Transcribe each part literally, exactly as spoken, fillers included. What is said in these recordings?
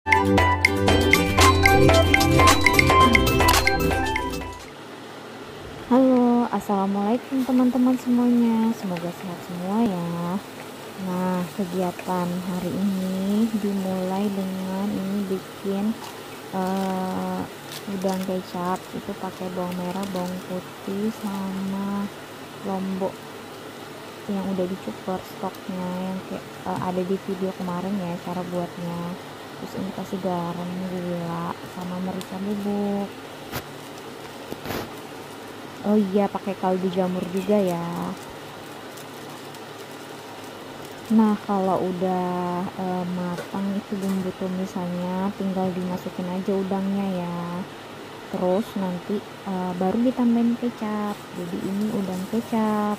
Halo, assalamualaikum teman-teman semuanya. Semoga sehat semua ya. Nah, kegiatan hari ini dimulai dengan ini bikin uh, udang kecap. Itu pakai bawang merah, bawang putih, sama lombok yang udah dicukur stoknya yang kayak uh, ada di video kemarin ya cara buatnya. Terus ini kasih garam, gula, sama merica bubuk. Oh iya, pakai kaldu jamur juga ya. Nah, kalau udah e, matang itu bumbu tumisannya, tinggal dimasukin aja udangnya ya. Terus nanti e, baru ditambahin kecap. Jadi ini udang kecap.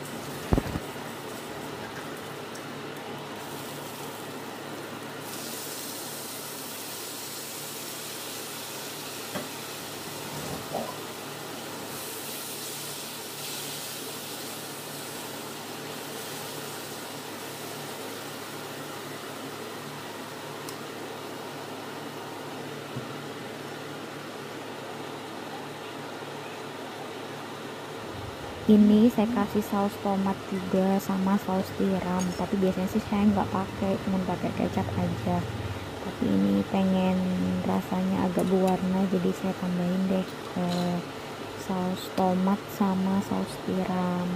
Ini saya kasih saus tomat juga sama saus tiram, tapi biasanya sih saya nggak pakai, cuma pakai kecap aja. Tapi ini pengen rasanya agak berwarna, jadi saya tambahin deh eh, saus tomat sama saus tiram.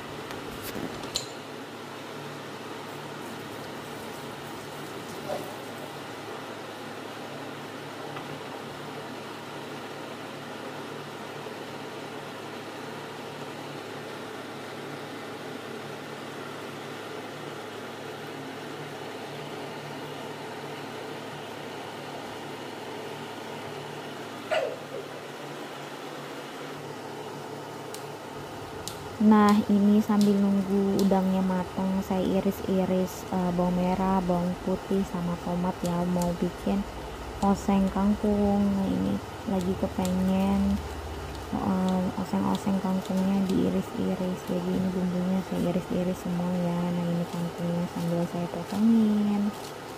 Nah, ini sambil nunggu udangnya matang, saya iris-iris uh, bawang merah, bawang putih, sama tomat ya, mau bikin oseng kangkung. Nah, ini lagi kepengen uh, oseng-oseng kangkungnya diiris-iris, jadi ini bumbunya saya iris-iris semua ya. Nah, ini kangkungnya sambil saya potongin.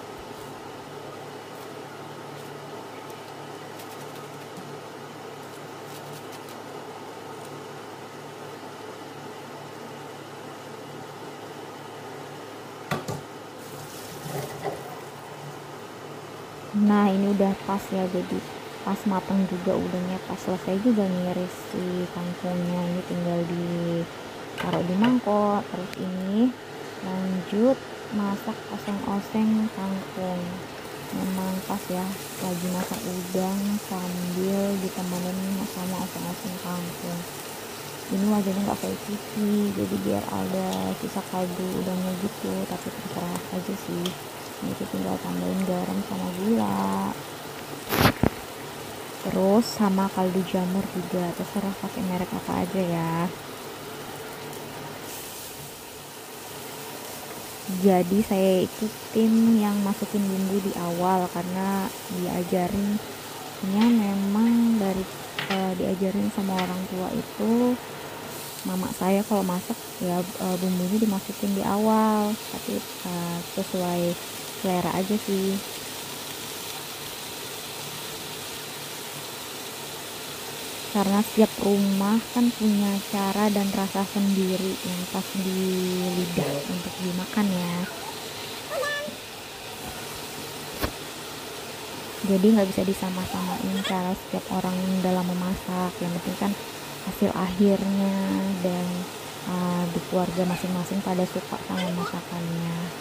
Nah, ini udah pas ya, jadi pas matang juga udangnya, pas selesai juga ngiris si kangkungnya. Ini tinggal ditaruh di mangkok. Terus ini lanjut masak oseng-oseng kangkung. Memang pas ya lagi masak udang sambil ditemenin sama oseng-oseng kangkung. Ini wajannya nggak kayak T V, jadi biar ada sisa kaldu udangnya gitu, tapi terserah aja sih. Ini tinggal tambahin garam sama gula, terus sama kaldu jamur juga, terserah pakai merek apa aja ya. Jadi saya ikutin yang masukin bumbu di awal karena diajarinnya memang dari uh, diajarin sama orang tua itu, mama saya kalau masak ya uh, bumbunya dimasukin di awal, tapi uh, sesuai selera aja sih. Karena setiap rumah kan punya cara dan rasa sendiri yang pas di lidah untuk dimakan ya. Jadi nggak bisa disama-samain cara setiap orang dalam memasak. Yang penting kan hasil akhirnya, dan uh, di keluarga masing-masing pada suka sama masakannya.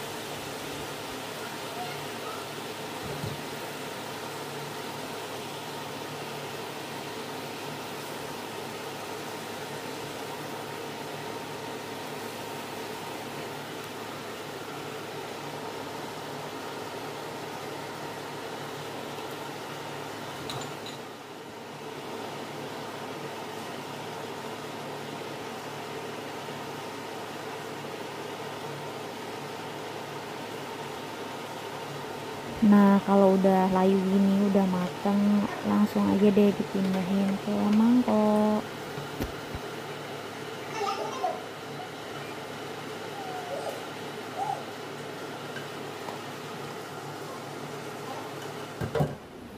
Nah, kalau udah layu gini, udah mateng, langsung aja deh dipindahin ke mangkok.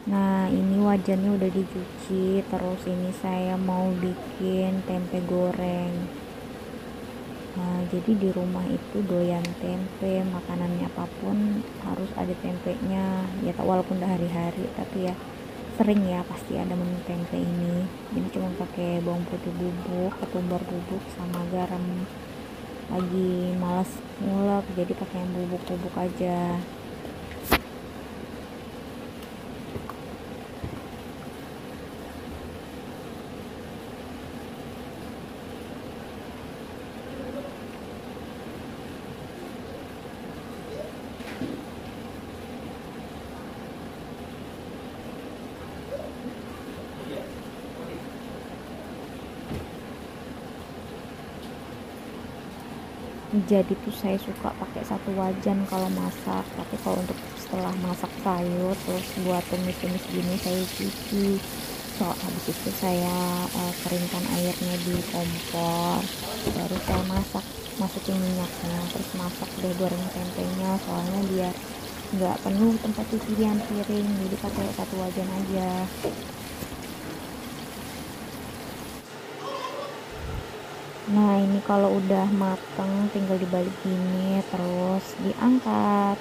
Nah, ini wajannya udah dicuci. Terus ini saya mau bikin tempe goreng. Nah, jadi di rumah itu doyan tempe, makanannya apapun harus ada tempenya. Ya tak walaupun udah hari-hari, tapi ya sering ya pasti ada menu tempe ini. Ini cuma pakai bawang putih bubuk, ketumbar bubuk, sama garam. Lagi malas ngulek, jadi pakai yang bubuk-bubuk aja. Jadi tuh saya suka pakai satu wajan kalau masak, tapi kalau untuk setelah masak sayur terus buat tumis-tumis gini saya cuci. So habis itu saya uh, keringkan airnya di kompor, baru saya masak, masukin minyaknya, terus masak deh goreng tempenya, soalnya biar nggak penuh tempat cucian piring, jadi pakai satu wajan aja. Nah, ini kalau udah mateng tinggal dibalik gini terus diangkat.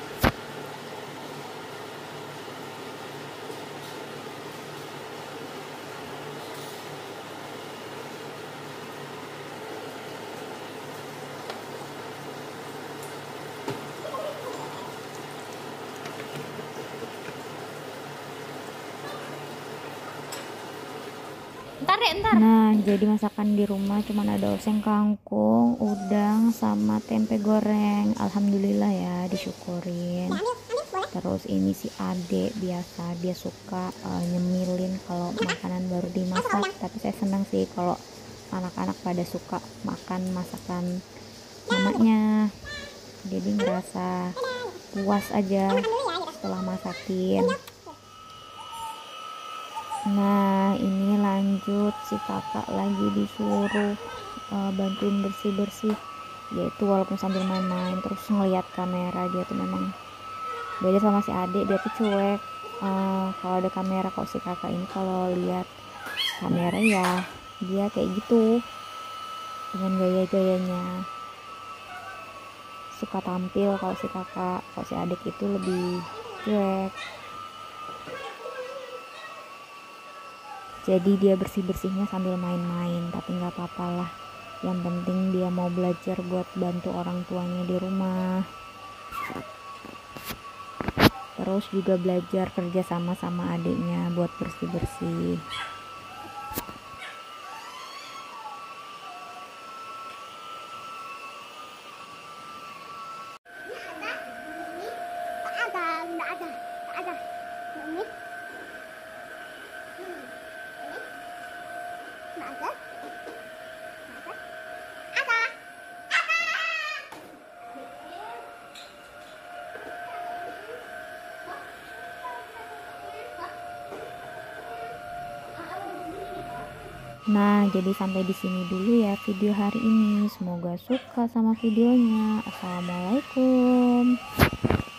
Ntar deh, ntar. Nah, jadi masakan di rumah cuman ada oseng kangkung, udang, sama tempe goreng. Alhamdulillah ya, disyukurin. Terus ini si Ade biasa dia suka uh, nyemilin kalau makanan baru dimasak, tapi saya senang sih kalau anak-anak pada suka makan masakan mamanya. Jadi ngerasa puas aja setelah masakin. Nah, ini lanjut si kakak lagi disuruh uh, bantuin bersih-bersih, yaitu walaupun sambil main-main terus ngeliat kamera. Dia tuh memang beda sama si adik, dia tuh cuek uh, kalau ada kamera. Kalau si kakak ini kalau lihat kamera ya dia kayak gitu, dengan gaya-gayanya suka tampil. Kalau si kakak, kalau si adik itu lebih cuek. Jadi dia bersih-bersihnya sambil main-main, tapi nggak apa-apa lah, yang penting dia mau belajar buat bantu orang tuanya di rumah, terus juga belajar kerja sama sama adiknya buat bersih-bersih. Nah, jadi sampai di sini dulu ya video hari ini. Semoga suka sama videonya. Assalamualaikum.